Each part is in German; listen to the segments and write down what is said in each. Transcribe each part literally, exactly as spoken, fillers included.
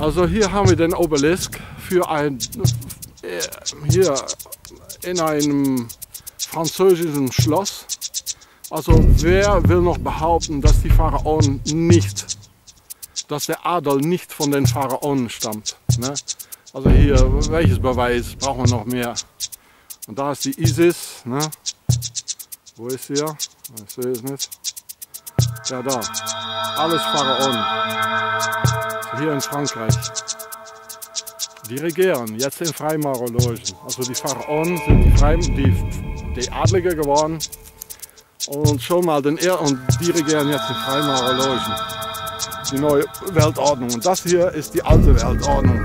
Also hier haben wir den Obelisk für ein, äh, hier in einem französischen Schloss. Also wer will noch behaupten, dass die Pharaonen nicht, dass der Adel nicht von den Pharaonen stammt? Ne? Also hier, welches Beweis brauchen wir noch mehr? Und da ist die Isis. Ne? Wo ist sie? Ich sehe es nicht. Ja, da. Alles Pharaonen. Hier in Frankreich. Die regieren jetzt in Freimaurerlogen. Also die Pharaonen sind die, Freim die, die Adlige geworden. Und schon mal den er und die regieren jetzt in Freimaurerlogen. Die neue Weltordnung. Und das hier ist die alte Weltordnung.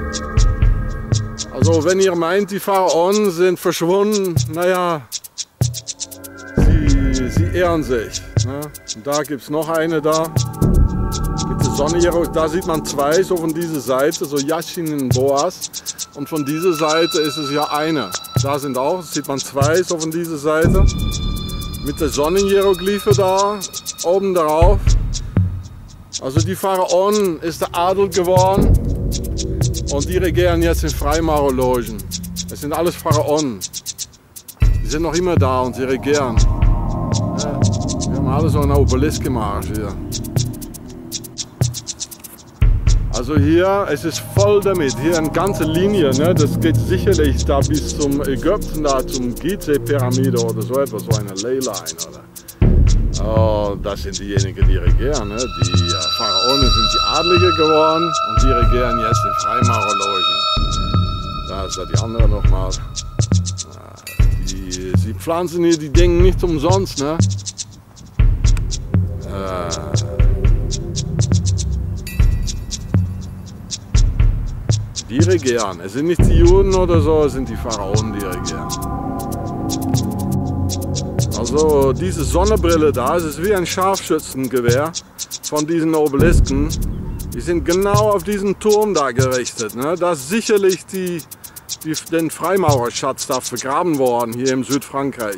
Also wenn ihr meint, die Pharaonen sind verschwunden, naja, sie, sie ehren sich. Ne? Und da gibt es noch eine da. Gibt die Sonne hier, da sieht man zwei, so von dieser Seite, so Yaschin und Boas. Und von dieser Seite ist es ja eine. Da sind auch, sieht man zwei, so von dieser Seite. Mit der Sonnenhieroglyphe da, oben drauf. Also die Pharaonen ist der Adel geworden und die regieren jetzt in Freimaurerlogen. Es sind alles Pharaonen. Die sind noch immer da und sie regieren. Ja, wir haben alle so einen Obelisk gemacht hier. Also hier, es ist voll damit. Hier eine ganze Linie, ne? Das geht sicherlich da bis zum Ägypten, da zum Gizeh-Pyramide oder so etwas, so eine Leyline, oder? Oh, das sind diejenigen, die regieren. Ne? Die äh, Pharaonen sind die Adlige geworden und die regieren jetzt in Freimaurerlogen. Da ist da die andere nochmal. Die, sie pflanzen hier die Dinge nicht umsonst. Ne? Äh, die regieren. Es sind nicht die Juden oder so, es sind die Pharaonen, die regieren. Also diese Sonnenbrille da, es ist wie ein Scharfschützengewehr von diesen Obelisken. Die sind genau auf diesen Turm da gerichtet. Ne? Da ist sicherlich die, die, den Freimaurerschatz da vergraben worden, hier im Südfrankreich.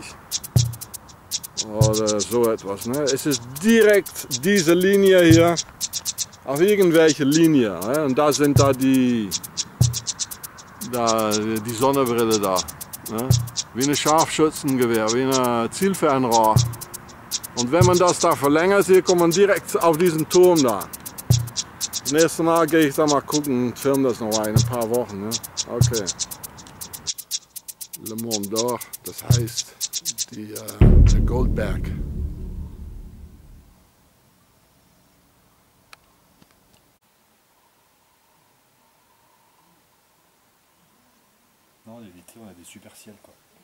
Oder so etwas. Ne? Es ist direkt diese Linie hier, auf irgendwelche Linie. Ne? Und da sind da die, da, die Sonnenbrille da. Ne? Wie ein Scharfschützengewehr, wie ein Zielfernrohr. Und wenn man das da verlängert, hier kommt man direkt auf diesen Turm da. Das nächste Mal gehe ich da mal gucken und filme das noch ein, ein paar Wochen. Ne? Okay. Le Mont d'Or, das heißt die, äh, der Goldberg. Non, les vitrées, on a des super ciels quoi.